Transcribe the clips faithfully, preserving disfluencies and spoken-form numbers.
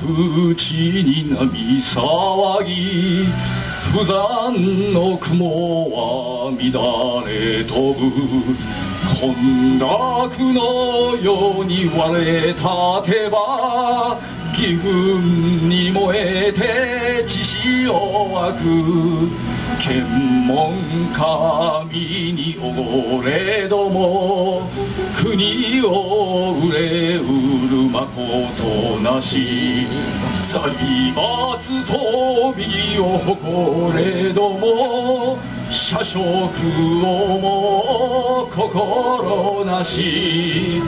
口に波騒ぎ不山の雲は乱れ飛ぶ混濁のように割れたてば義憤に燃えて血潮湧く剣門神におごれども国を憂えうるまことなし財閥と美を誇れども社食をも心なし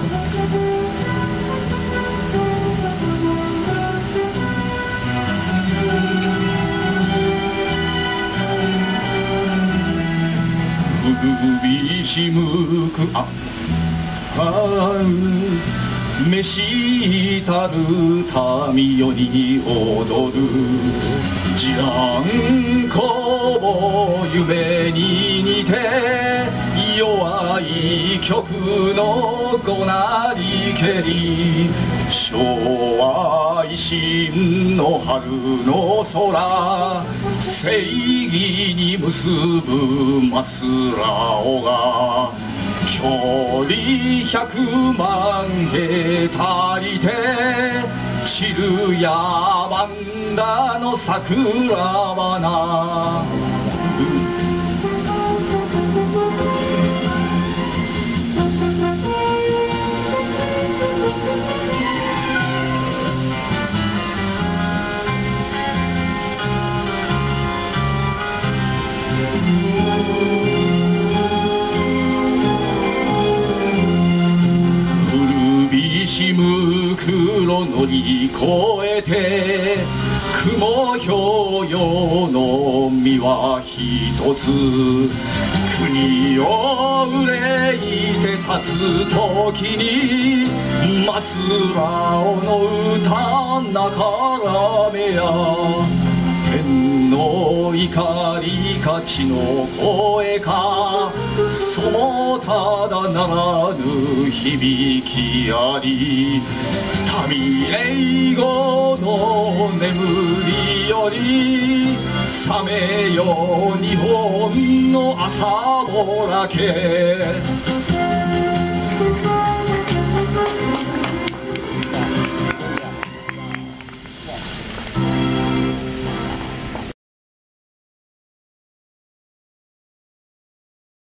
首しむくああ召したる民世に踊る自蘭公も夢に似て弱い曲のごなりけり昭和維新の春の空正義に結ぶマスラオが距離百万へ足りて散るやばんだの桜花しむ黒乗り越えて雲氷よの実は一つ国を憂いて立つ時にマスラオの歌なからめや天の怒りか地の声かそのただならぬ響きあり民英語の眠りより覚めよ日本の朝ぼらけ